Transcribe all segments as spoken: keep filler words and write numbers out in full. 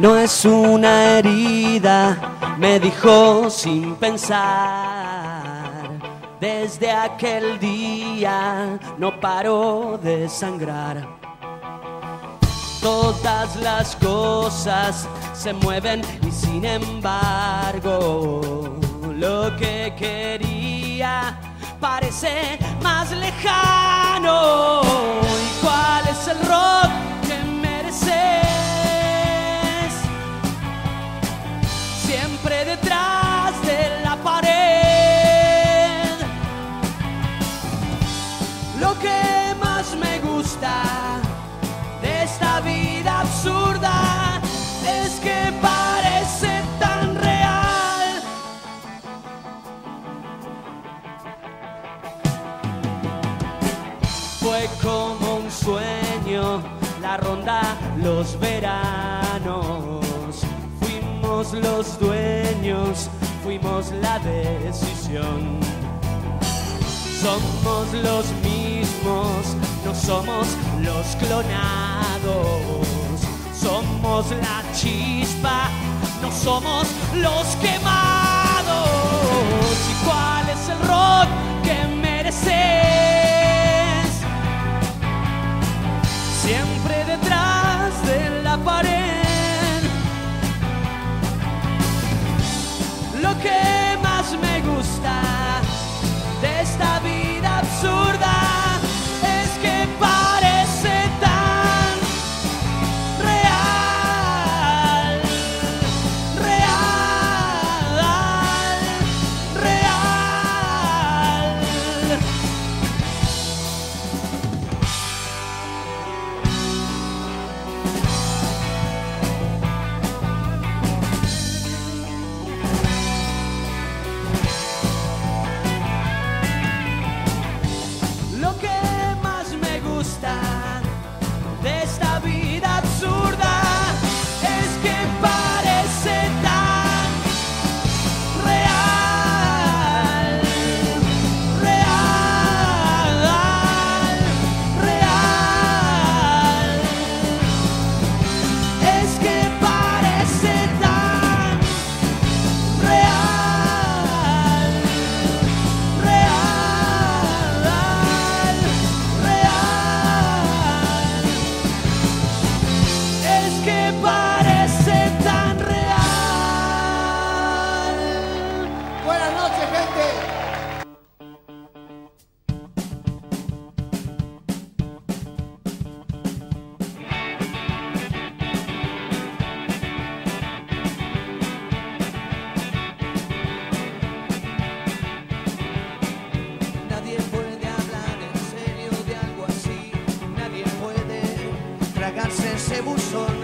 no es una herida, me dijo sin pensar. Desde aquel día no paró de sangrar. Todas las cosas se mueven y sin embargo lo que quería parece más lejano. ¿Y cuál es el rock que mereces? Siempre detrás de la pared. Lo que más me gusta de esta vida absurda es que parece tan real. Fue como un sueño, la ronda, los veranos. Fuimos los dueños, fuimos la decisión. Somos los mismos, no somos los clonados. Somos la chispa, no somos los quemados. ¿Y cuál es el rock que mereces? Siempre detrás de la pared. Lo que más me gusta de esta vida absurda es que parece tan real, real, real. Lo que más me gusta de esta vida absurda es que parece tan real, real, real. Es que parece tan real, real, real. Es que parece tan real. Buenas noches, gente. Nadie puede hablar en serio de algo así. Nadie puede tragarse ese buzón.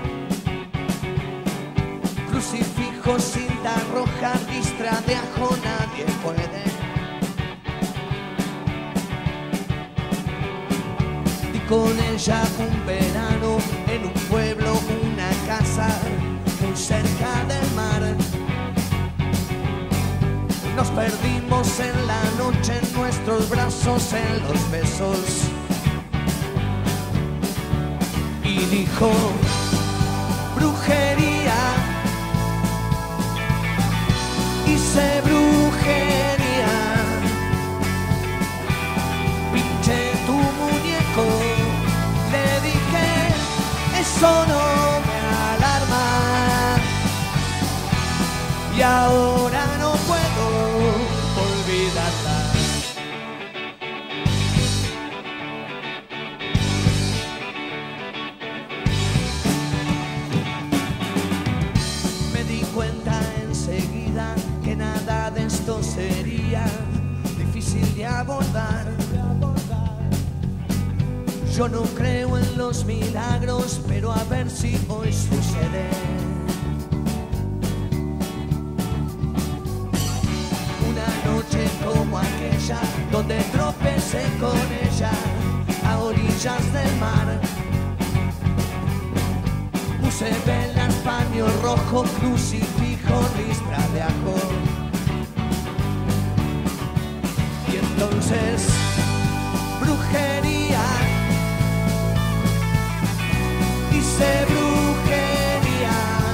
Crucifijo, cinta roja, ristra de ajo. Nadie puede. Y con ella un verano en un pueblo, una casa muy cerca del mar. Nos perdimos en la noche, en nuestros brazos, en los besos. Y dijo, brujería. Hice brujería. Pinché tu muñeco. Le dije, eso no me alarma. Y ahora no puedo olvidarla. Me di cuenta enseguida que nada de esto sería difícil de abordar. Yo no creo en los milagros, pero a ver si hoy sucede. Una noche como aquella, donde tropecé con ella a orillas del mar. Puse velas, paño rojo, crucifijo, ristra de ajo. Y entonces, brujería. Hice brujería.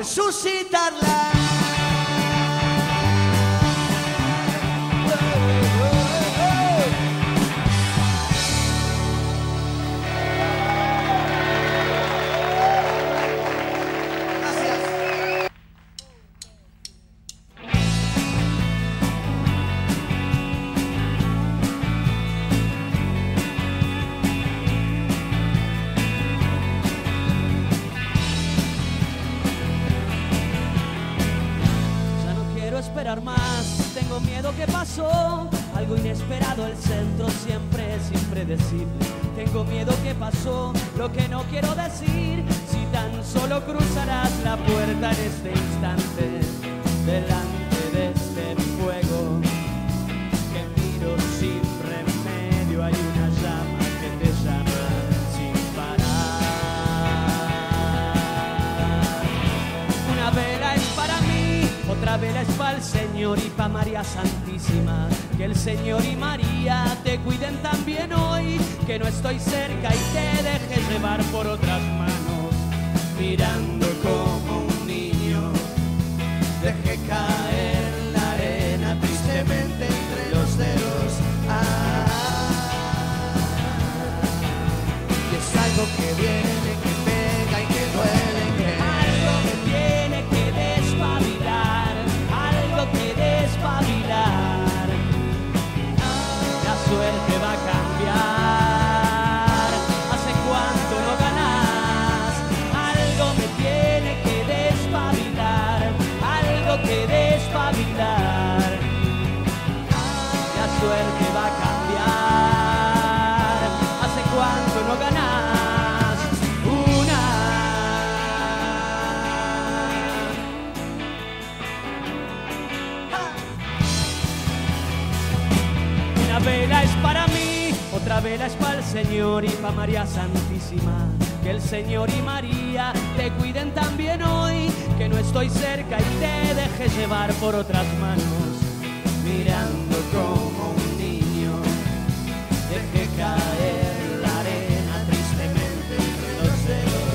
resucitarla. Esperar más, tengo miedo que pasó algo inesperado, el centro siempre es impredecible. Tengo miedo que pasó lo que no quiero decir, si tan solo cruzarás la puerta en este instante, delante de este fuego que miro sin remedio, hay una llama que te llama sin parar. Una vela es para mí, otra vela es para el Señor y para María Santísima. Que el Señor y María te cuiden también hoy, que no estoy cerca y te dejes llevar por otras manos. Mirando como un niño, dejé caer la arena tristemente entre los dedos. Ah, Y es algo que viene, que pega y que duele, que algo que tiene que despabilar, algo que despabilar. La suerte va a cambiar. ¿Hace cuánto no ganás? Algo me tiene que despabilar, algo que despabilar. La suerte va a cambiar. ¿Hace cuánto no ganás? Una. Una vela es para mí, otra vela es para el Señor y para María Santísima. Que el Señor y María te cuiden también hoy, que no estoy cerca y te dejes llevar por otras manos. Mirando como un niño, dejé caer la arena tristemente entre los dedos.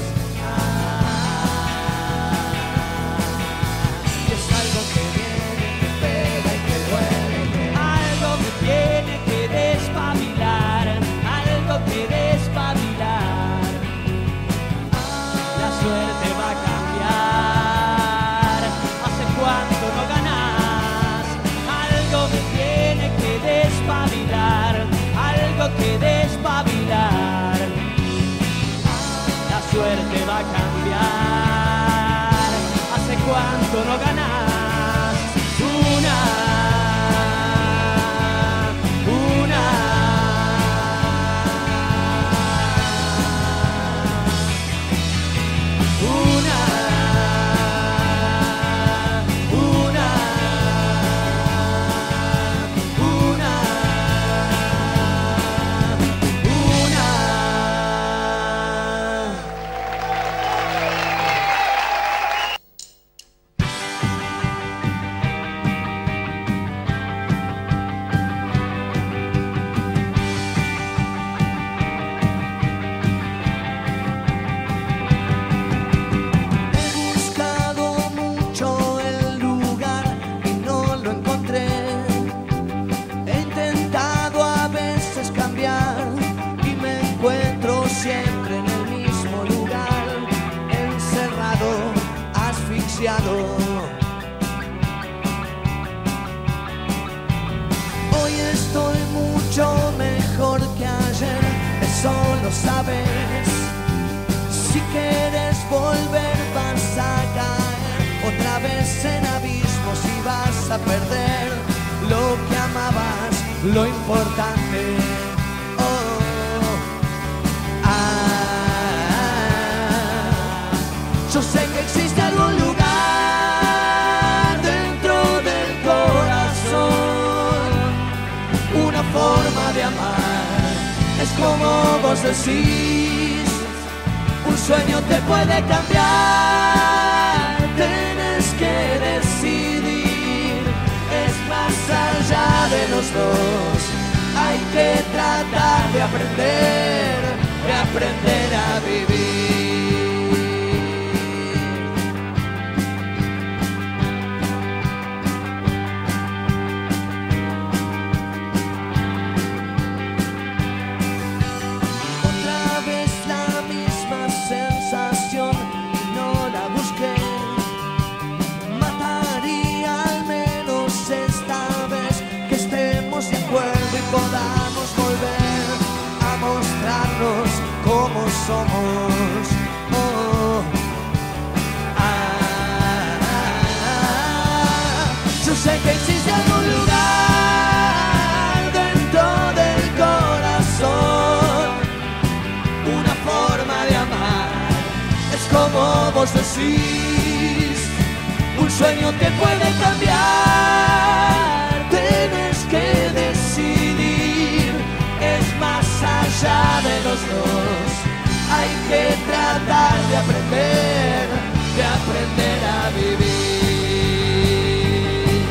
Ah, y es algo que viene, que pega y que duele, que algo que tiene que despabilar, algo que despabilar. La suerte va a cambiar. ¿Hace cuánto no ganás? Algo me tiene que despabilar, algo que despabilar. La suerte va a cambiar. ¿Hace cuánto no ganás? Una. Una. Una. Una. Una. Una. he buscado mucho el lugar y no lo encontré. He intentado a veces cambiar y me encuentro siempre en el mismo lugar, encerrado, asfixiado. Hoy estoy mucho mejor que ayer, eso lo sabes. Si quieres volver vas a caer otra vez en abismos y vas a perder lo que amabas, lo importante. Oh, ah, yo sé que existe algún lugar dentro del corazón, una forma de amar. Es como vos decís, un sueño te puede cambiar. Tienes que decidir, es más allá de los dos. Hay que tratar de aprender, de aprender a vivir. como somos. Oh. Ah, ah, ah. Yo sé que existe algún lugar dentro del corazón, una forma de amar. Es como vos decís, un sueño te puede cambiar. Tienes que decidir, es más allá de los dos. Hay que tratar de aprender, de aprender a vivir,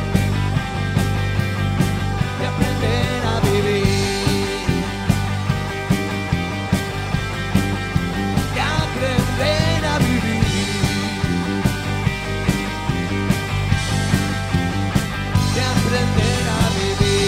de aprender a vivir, de aprender a vivir, de aprender a vivir.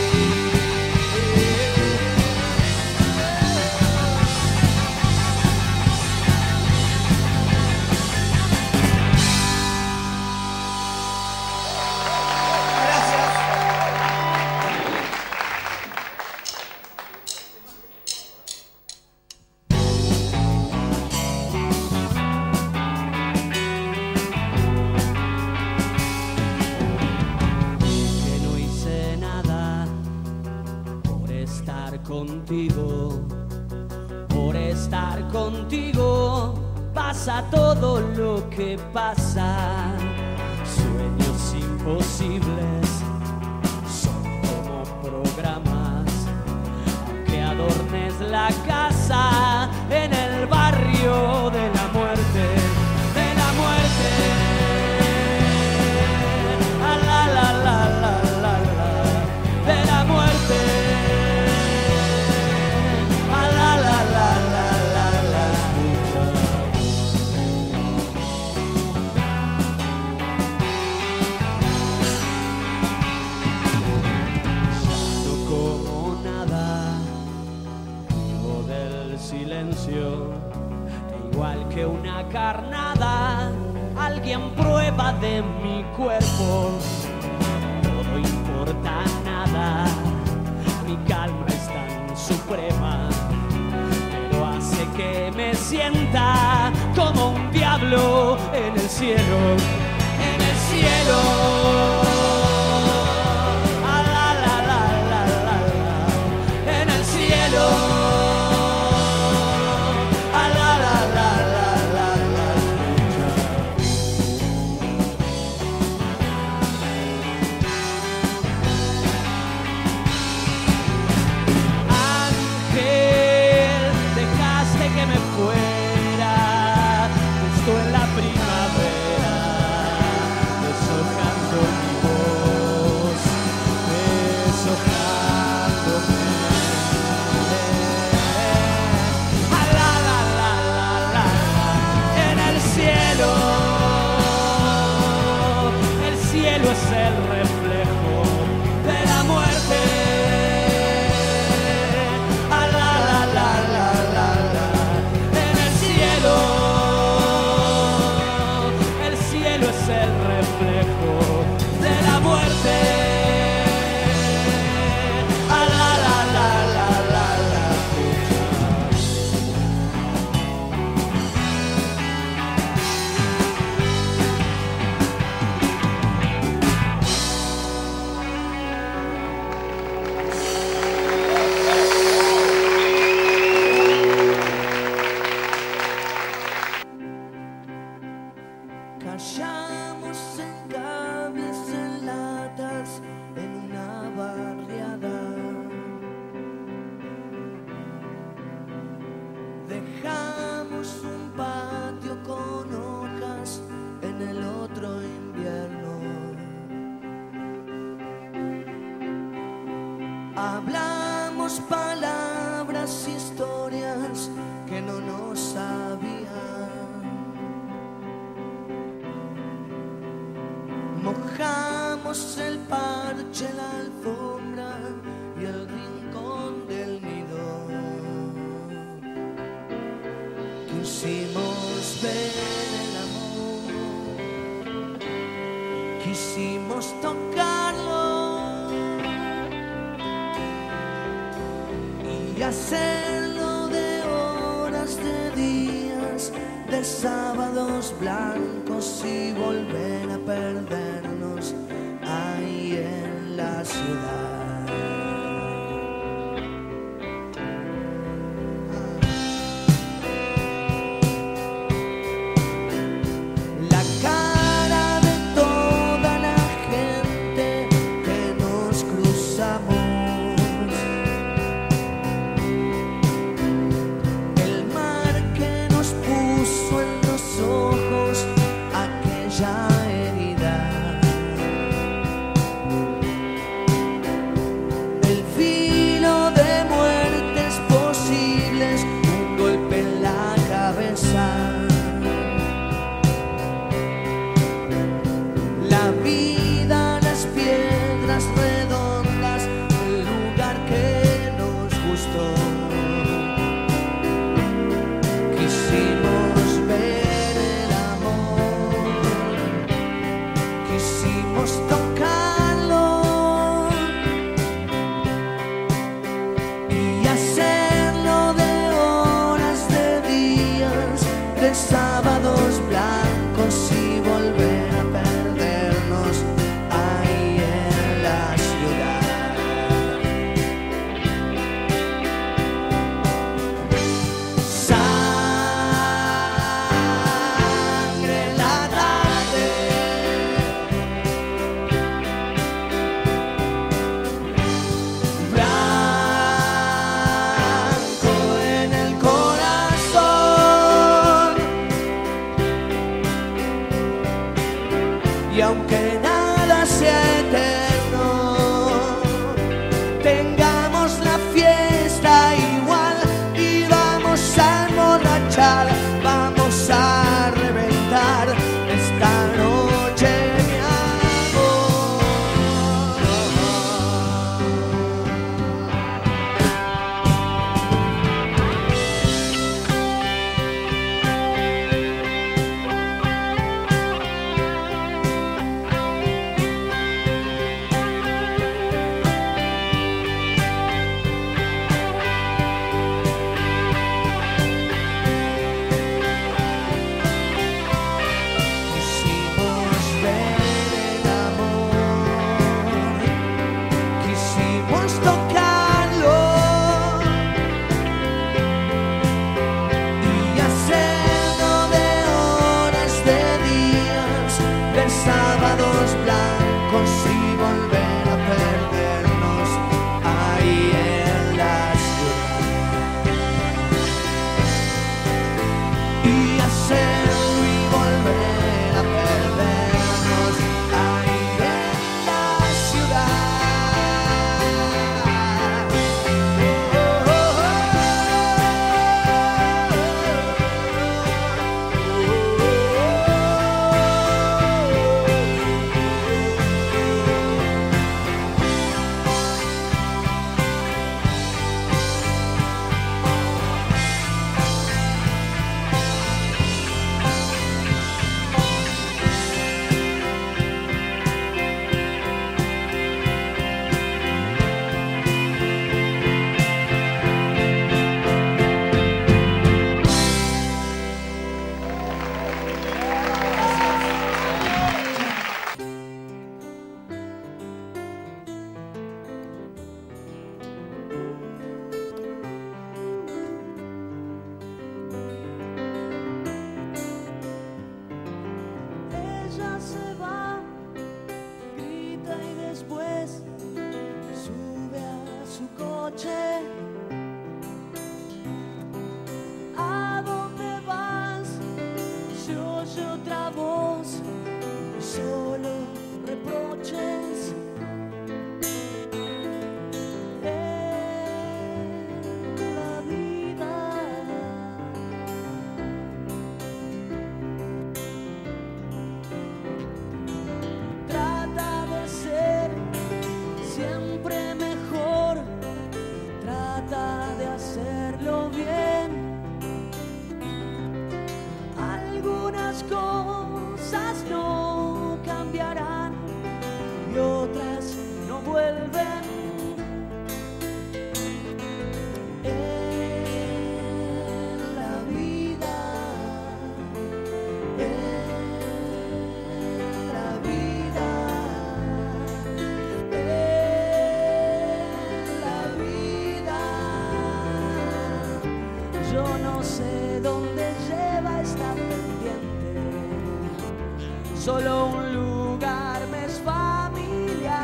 Contigo, por estar contigo pasa todo lo que pasa. Sueños imposibles son como programas, aunque adornes la casa en el barrio de la muerte, de la muerte. Ah, la, la, la, la, la, la, de la muerte. Igual que una carnada, alguien prueba de mi cuerpo. No importa nada, mi calma es tan suprema, pero hace que me sienta como un diablo en el cielo, en el cielo. Ah, la, la, la, la, la, la, en el cielo. Es el reflejo de la muerte. Ah, la, la, la, la, la, la. En el cielo, el cielo es el reflejo de la muerte. Ah, la, la, la, la, la, la. Callamos en cables, en latas, en una barriada. Dejamos un patio con hojas en el otro invierno. Hablamos palabras, historias que no nos sabían. Mojamos el parche, la alfombra y el rincón del nido. Quisimos ver el amor, quisimos tocarlo y hacerlo de blancos y volver a perdernos ahí en la ciudad. La cara de toda la gente que nos cruzamos, el mar que nos puso en los ojos aquella herida, el filo de muertes posibles, un golpe en la cabeza. La vida, las piedras redondas, el lugar que nos gustó. Quisimos ver el amor, quisimos tocarlo y hacerlo de horas, de días, de sábados blancos y volver a perdernos ahí en la ciudad. Sangre en la tarde, blanco en el corazón. Y aunque nada sea eterno, tengamos la fiesta igual y vamos a emborrachar, vamos a reventar esta noche, mi amor. Quisimos ver el amor, quisimos tocarlo y hacerlo de horas, de días, de sábados blancos y volver a perdernos ahí en la ciudad. Y hacerlo y volver a perdernos ahí en la ciudad. Oh, oh, ella se va, grita y después sube a su coche. ¿A dónde vas? Se oye otra voz, solo reproches. En la vida trata de ser siempre mejor, trata de hacerlo bien. Algunas cosas no cambiarán y otras no vuelven. En la vida, en Yo no sé dónde lleva esta pendiente, solo un lugar me es familiar.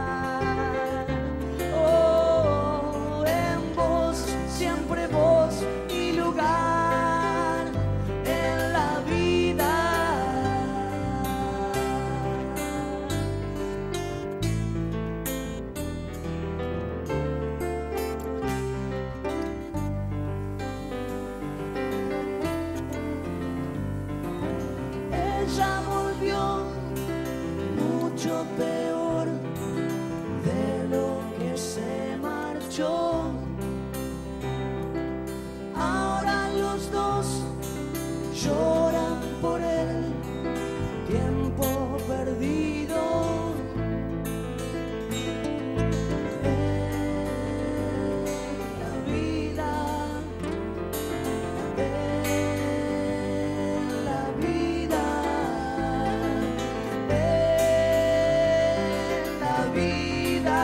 Oh, en vos, siempre vos, mi lugar en la vida. Ella volvió mucho peor de lo que se marchó. Ahora los dos lloran por el tiempo perdido. En la vida, en la vida, en la vida.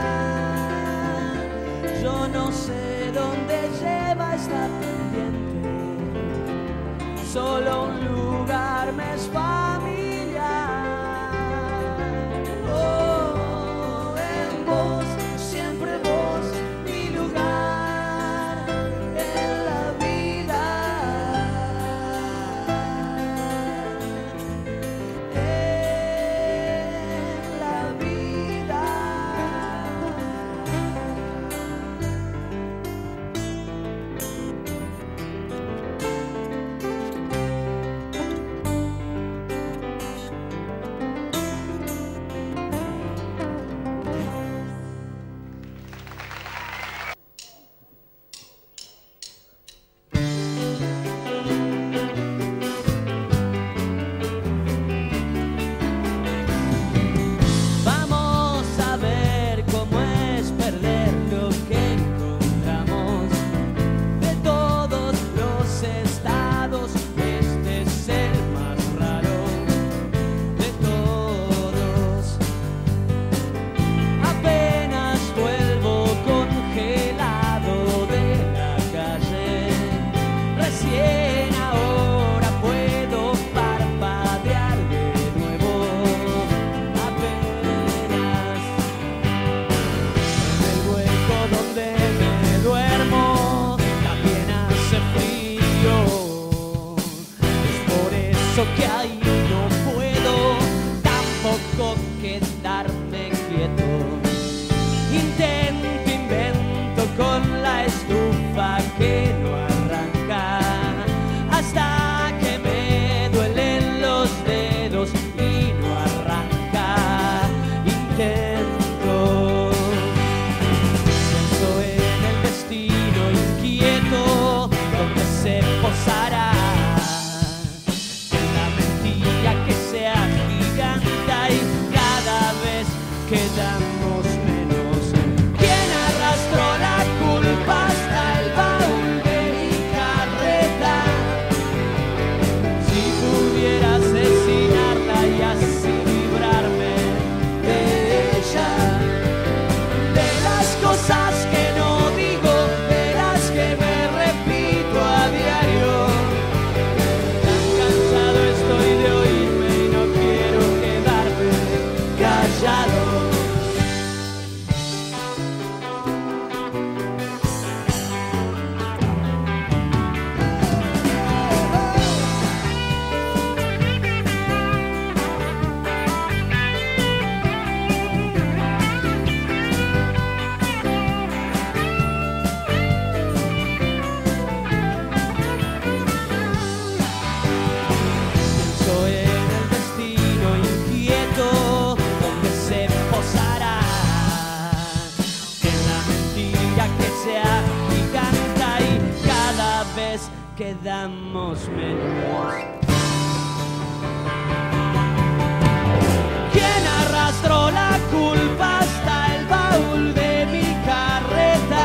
Yo no sé dónde lleva esta pendiente, solo un lugar me es familiar. Oh, en vos, siempre vos, mi lugar en la vida. En la vida. Vamos a ver cómo es perder lo que encontramos. De todos los estados, este es el más raro de todos. Apenas vuelvo congelado de la calle. Recién ahora puedo parpadear de nuevo. Apenas en el hueco donde me duermo también hace frío. Es por eso que ahí no puedo tampoco quedarme quieto. Intento, invento con la estufa que no arranca, hasta que me duelen los dedos y no arranca. Intento, pienso en el destino inquieto donde se posará, en la mentira que se agiganta y cada vez quedamos menos. ¿Quién arrastró la culpa hasta el baúl de mi carreta? Si pudiera asesinarla y así librarme de ella, de las cosas que no digo, de las que me repito a diario. Tan cansado estoy de oírme y no quiero quedarme callado. Pienso en el destino inquieto donde se posará, en la mentira que se agiganta y cada vez quedamos menos. ¿Quién arrastró la culpa hasta el baúl de mi carreta?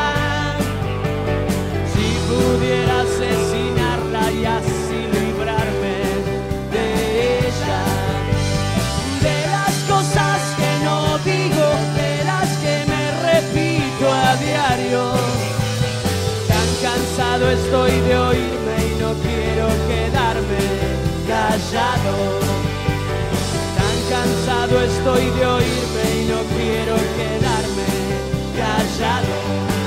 Si pudiera asesinarla y así librarme de ella, de las cosas que no digo, de las que me repito a diario. Tan cansado estoy estoy de oírme y no quiero quedarme callado. Tan cansado estoy de oírme y no quiero quedarme callado.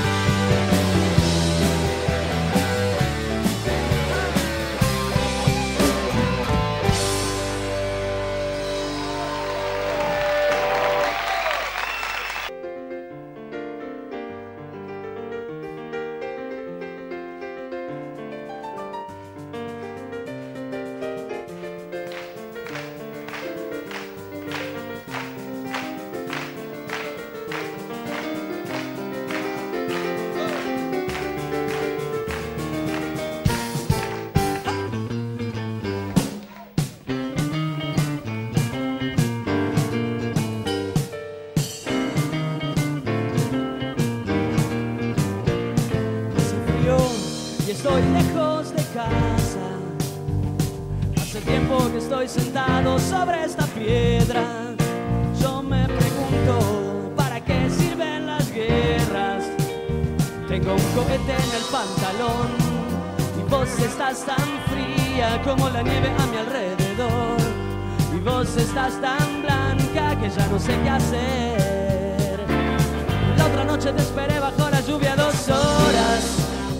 Estoy lejos de casa. Hace tiempo que estoy sentado sobre esta piedra. Yo me pregunto, ¿para qué sirven las guerras? Tengo un cohete en el pantalón y vos estás tan fría como la nieve a mi alrededor. Y vos estás tan blanca que ya no sé qué hacer. La otra noche te esperé bajo la lluvia dos horas.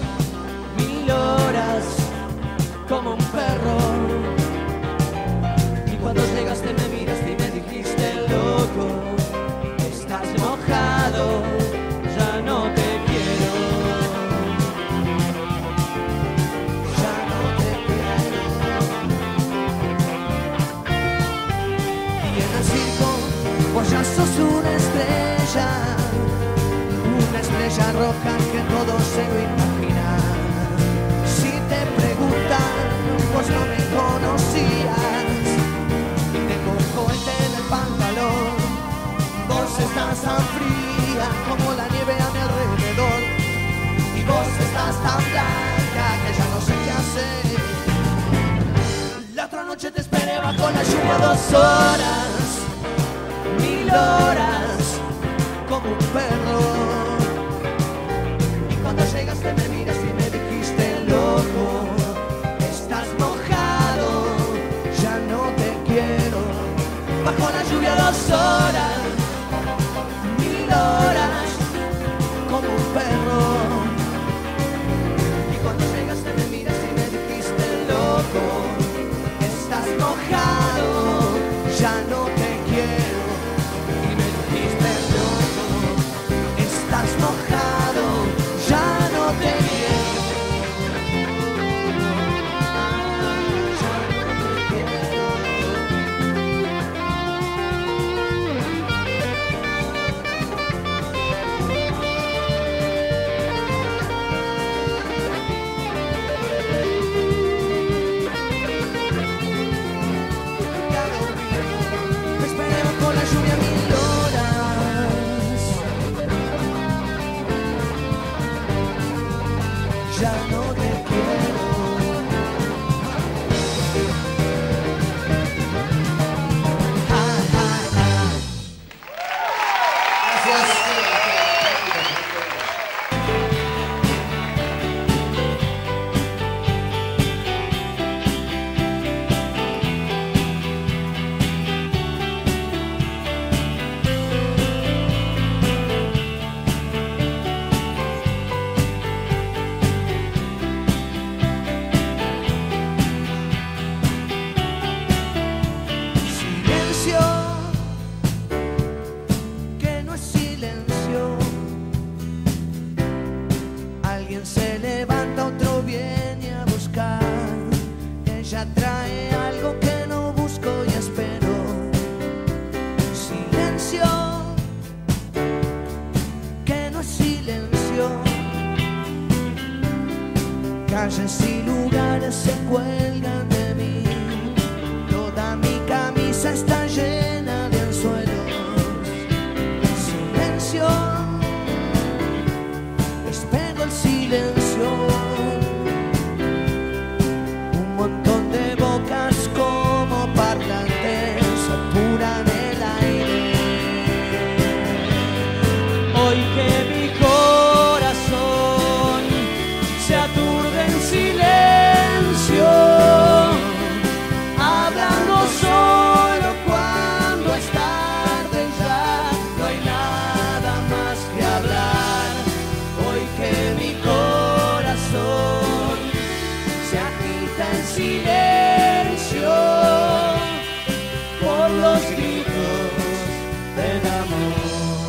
Horas como un perro, y cuando llegaste me miraste y me dijiste: loco, estás mojado, ya no te quiero, ya no te quiero. Y en el circo vos ya sos una estrella, una estrella roja que todo se lo imagina. Te preguntan, pues no me conocías. Y tengo un cohete en el pantalón. Vos estás tan fría como la nieve a mi alrededor. Y vos estás tan blanca que ya no sé qué hacer. La otra noche te esperé bajo la lluvia dos horas, mil horas, como un perro. Y cuando llegaste me miras y me dijiste: loco, estás mojado, ya no te quiero. Bajo la lluvia dos horas, mil horas, como un perro. Y cuando llegaste me miras y me dijiste: loco, estás mojado, ya no te quiero. Y me dijiste: loco, estás mojado, ya no te quiero. Ya no te quiero. Ah, ah, ah. Gracias. Se levanta, otro viene a buscar. Ella trae algo que no busco y espero. Silencio, que no es silencio. Calles y lugares se cuelgan de mí. Toda mi camisa está llena de anzuelos. Silencio, espero el silencio. Un montón de bocas como parlantes apuran el aire. Hoy que mi corazón se aturde en silencio. se agita en silencio por los gritos del amor.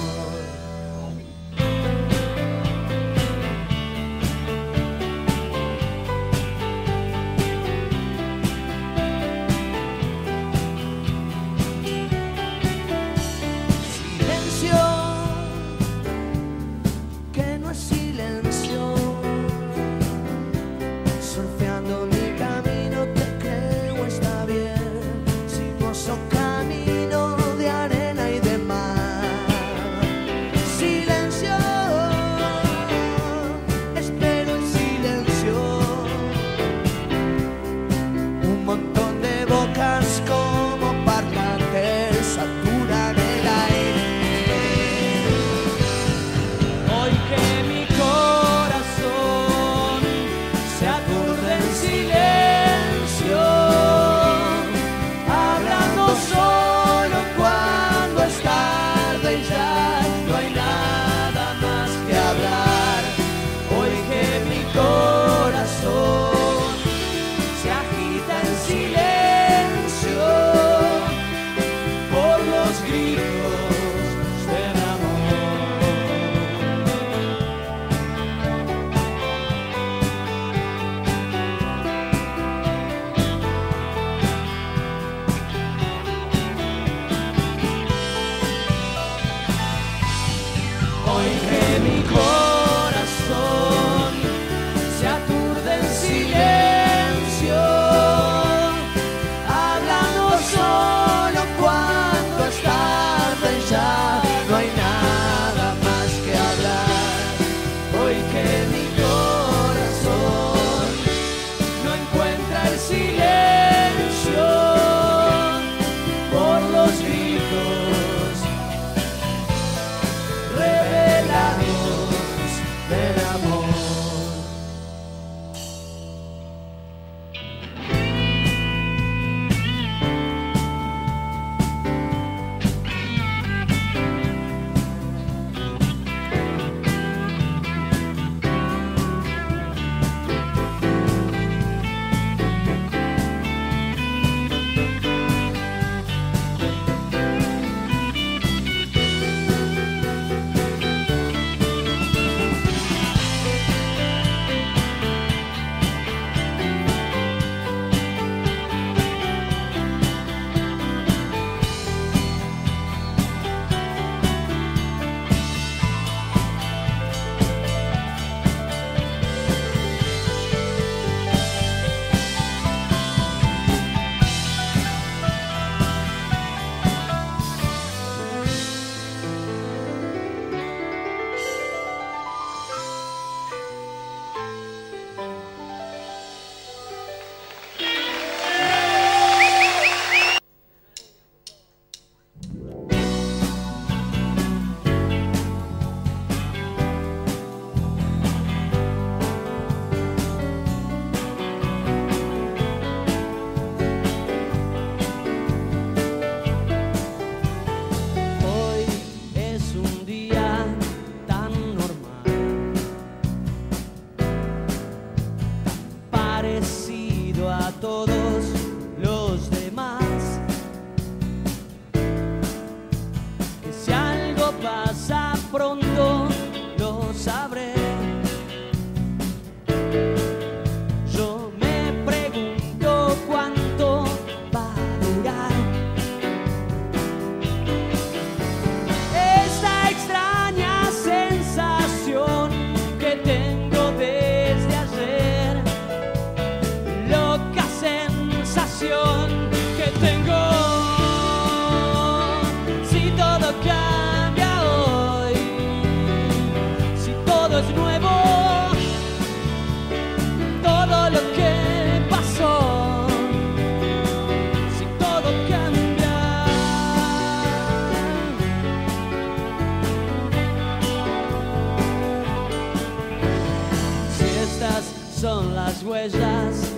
Son las huellas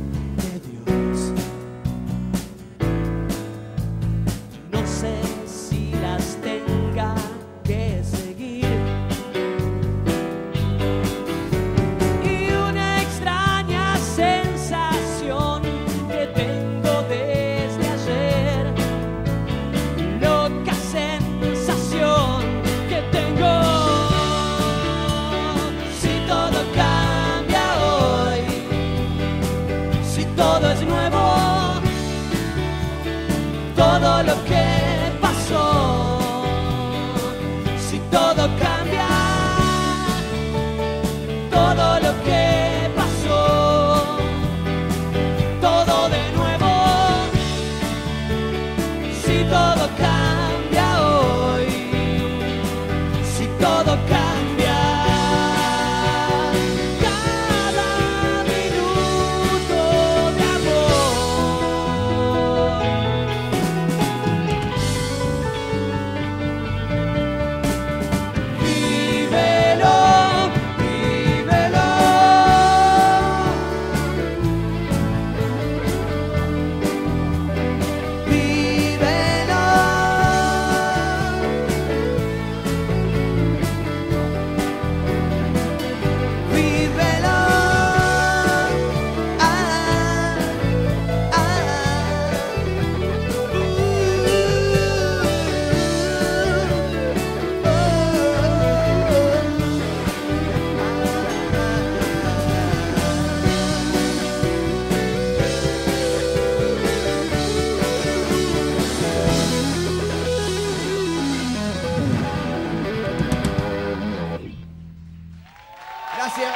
de Dios. No sé si las tenga que seguir. Y una extraña sensación todo es nuevo, todo lo que pasó, si todo cambia, todo lo que pasó, todo de nuevo, si todo cambia hoy, si todo cambia. Gracias.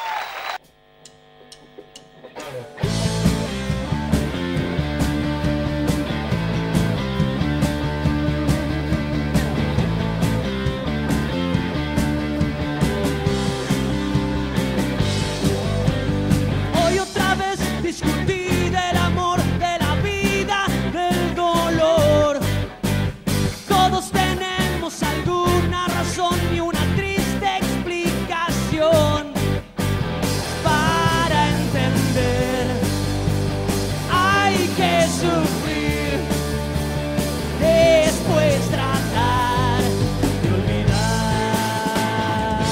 Hoy otra vez discutí del amor, de la vida, del dolor. Todos tenemos alguna razón y una triste explicación para entender. Hay que sufrir, después tratar de olvidar.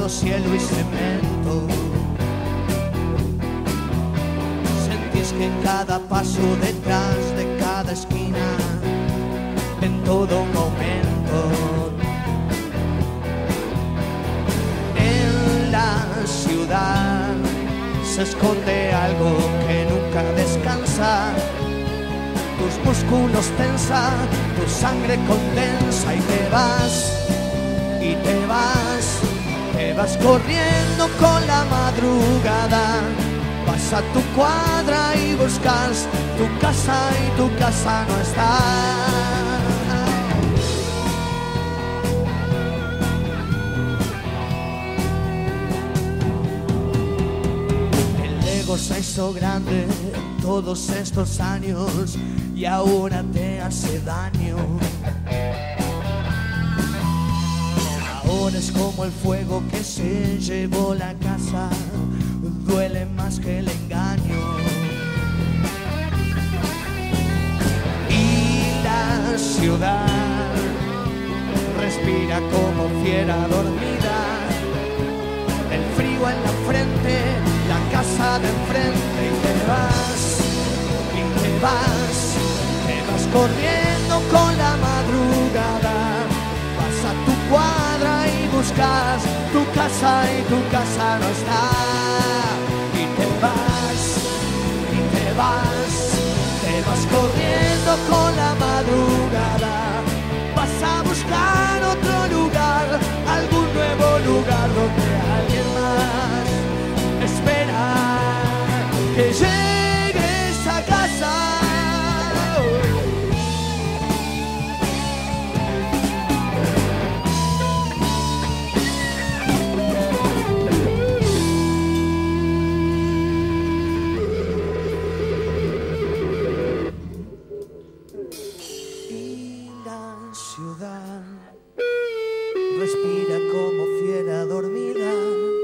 todo cielo y cemento. Sentís que en cada paso detrás de cada esquina, en todo momento, en la ciudad se esconde algo que nunca descansa. Tus músculos tensan, tu sangre condensa y te vas, y te vas, te vas corriendo con la madrugada. Vas a tu cuadra y buscas tu casa y tu casa no está. El ego se hizo grande todos estos años y ahora te hace daño. Ahora es como el fuego que se llevó la casa, duele más que el engaño. Y la ciudad respira como fiera dormida, el frío en la frente, la casa de enfrente, y te vas, y te vas, te vas corriendo con la madrugada. Vas a tu cuadra y buscas tu casa y tu casa no está. Y te vas, y te vas, te vas corriendo con la madrugada. Vas a buscar otro lugar, algún nuevo lugar donde alguien más espera que llegues a casa. Y la ciudad respira como fiera dormida.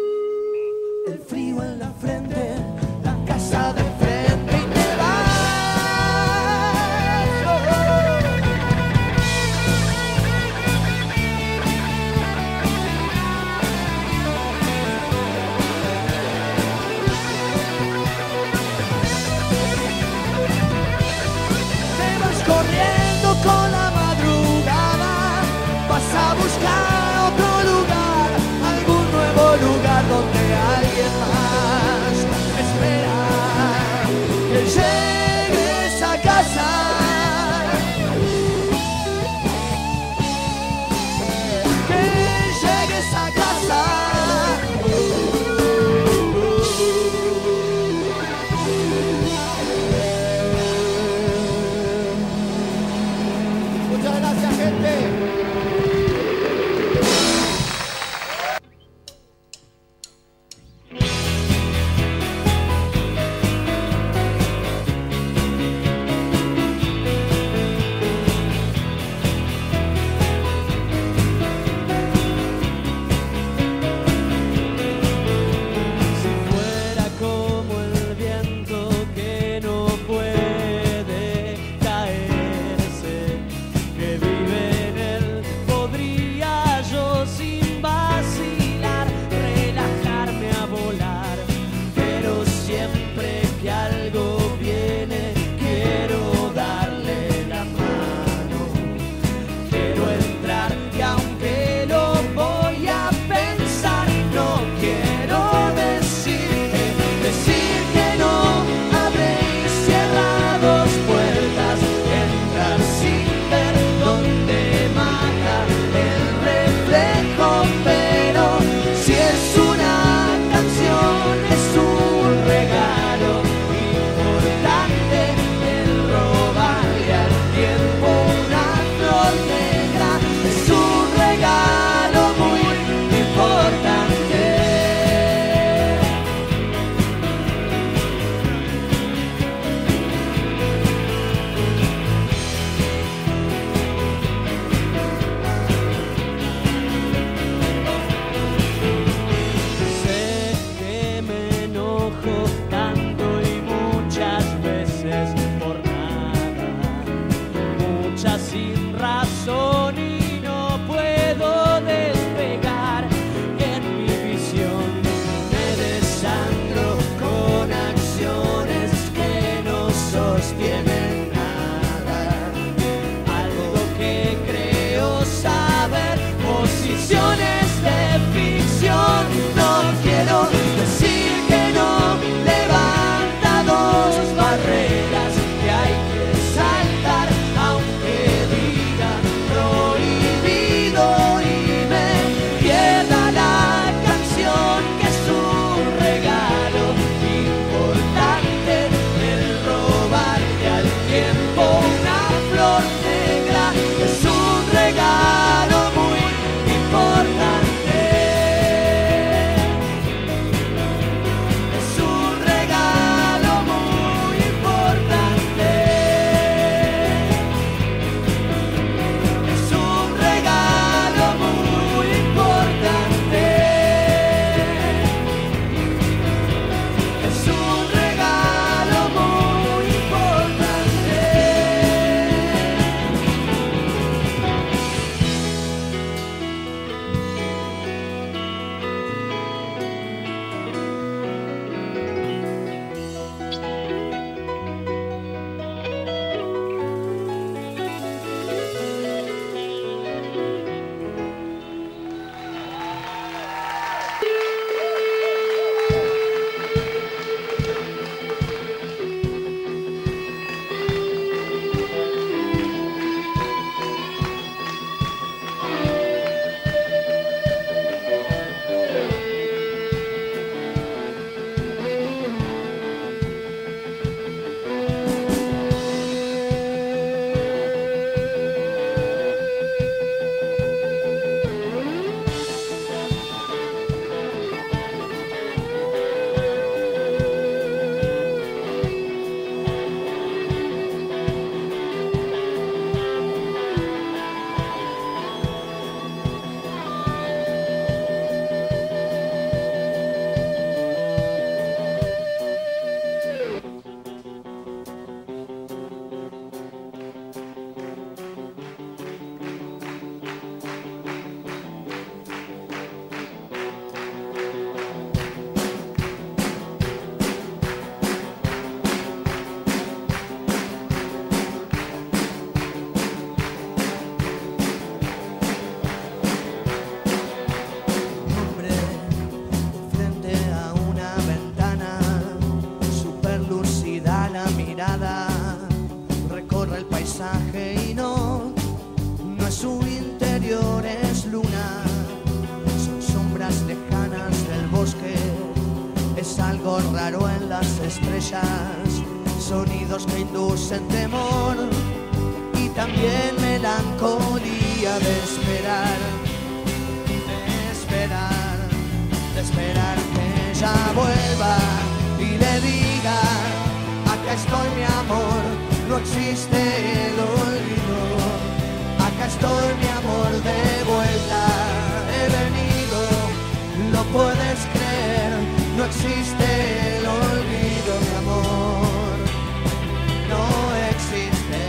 paisaje y no, no es su interior, es luna. Son sombras lejanas del bosque, es algo raro en las estrellas, sonidos que inducen temor y también melancolía de esperar, de esperar, de esperar que ella vuelva y le diga: acá estoy mi amor, no existe el olvido, acá estoy mi amor de vuelta, he venido, lo puedes creer, no existe el olvido, mi amor, no existe.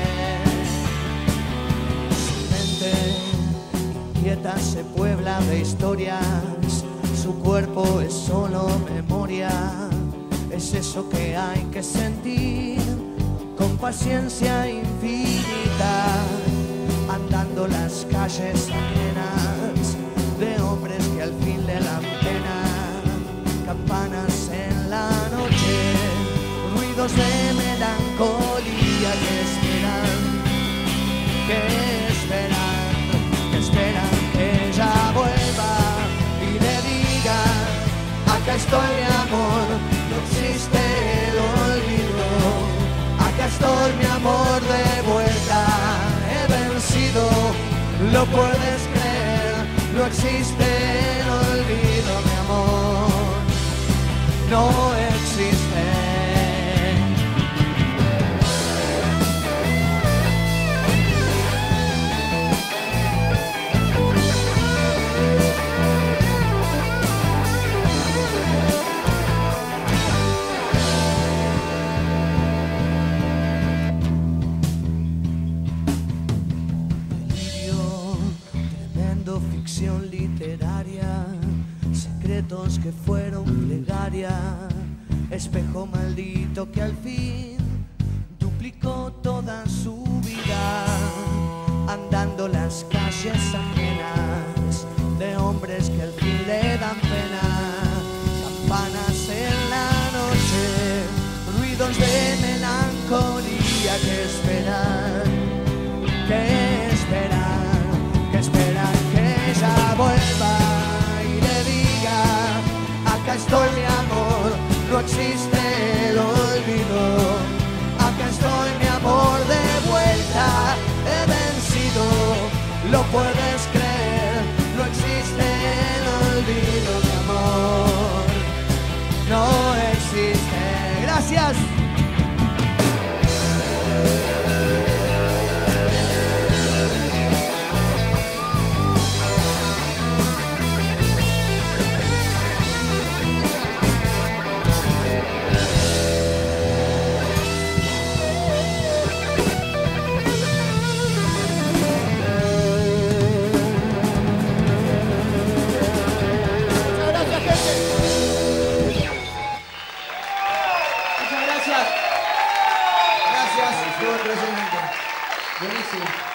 Su mente inquieta se puebla de historias, su cuerpo es solo memoria, es eso que hay que sentir con paciencia infinita, andando las calles ajenas de hombres que al fin le dan pena, campanas en la noche, ruidos de melancolía que esperan, que esperan, que esperan que ella vuelva y le diga: acá estoy mi amor, no existe el olvido, acá estoy mi amor de vuelta, he vencido, lo puedes creer, no existe el olvido, mi amor, no existe. Ficción literaria, secretos que fueron plegaria, espejo maldito que al fin duplicó toda su vida, andando las calles ajenas de hombres que al fin le dan pena, campanas en la noche, ruidos de melancolía que esperan, que esperan, que esperan que ella vuelva y le diga: acá estoy mi amor, no existe el olvido, acá estoy mi amor de vuelta, he vencido, lo puedes creer, no existe el olvido, mi amor, no existe. Gracias. Gracias, estuvo impresionante. Buenísimo.